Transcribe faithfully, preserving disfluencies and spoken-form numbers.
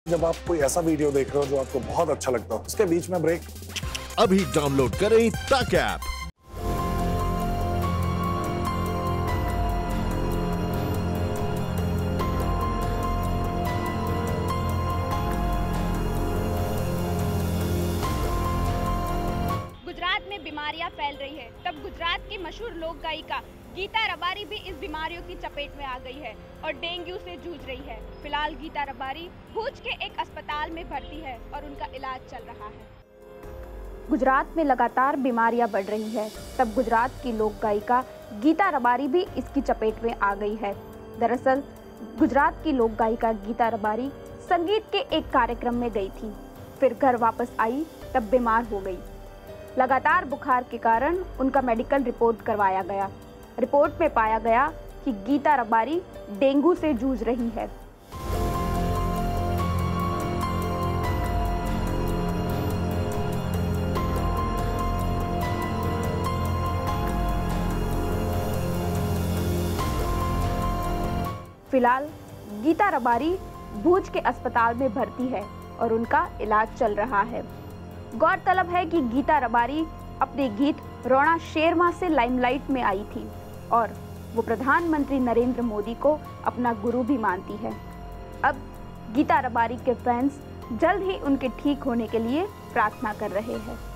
जब आप कोई ऐसा वीडियो देख रहे हो जो आपको बहुत अच्छा लगता हो, उसके बीच में ब्रेक। अभी डाउनलोड करें तक ऐप। गुजरात में बीमारियां फैल रही है, तब गुजरात की मशहूर लोक गायिका गीता रबारी भी इस बीमारियों की चपेट में आ गई है और डेंगू से जूझ रही है। फिलहाल गीता रबारी भुज के एक अस्पताल में भर्ती है और उनका इलाज चल रहा है। गुजरात में लगातार बीमारियां बढ़ रही है, तब गुजरात की लोक गायिका गीता रबारी भी इसकी चपेट में आ गई है। दरअसल गुजरात की लोक गायिका गीता रबारी संगीत के एक कार्यक्रम में गई थी, फिर घर वापस आई तब बीमार हो गई। लगातार बुखार के कारण उनका मेडिकल रिपोर्ट करवाया गया। रिपोर्ट में पाया गया कि गीता रबारी डेंगू से जूझ रही है। फिलहाल गीता रबारी भुज के अस्पताल में भर्ती है और उनका इलाज चल रहा है। गौरतलब है कि गीता रबारी अपने गीत रोना शेरमा से लाइमलाइट में आई थी और वो प्रधानमंत्री नरेंद्र मोदी को अपना गुरु भी मानती है। अब गीता रबारी के फैंस जल्द ही उनके ठीक होने के लिए प्रार्थना कर रहे हैं।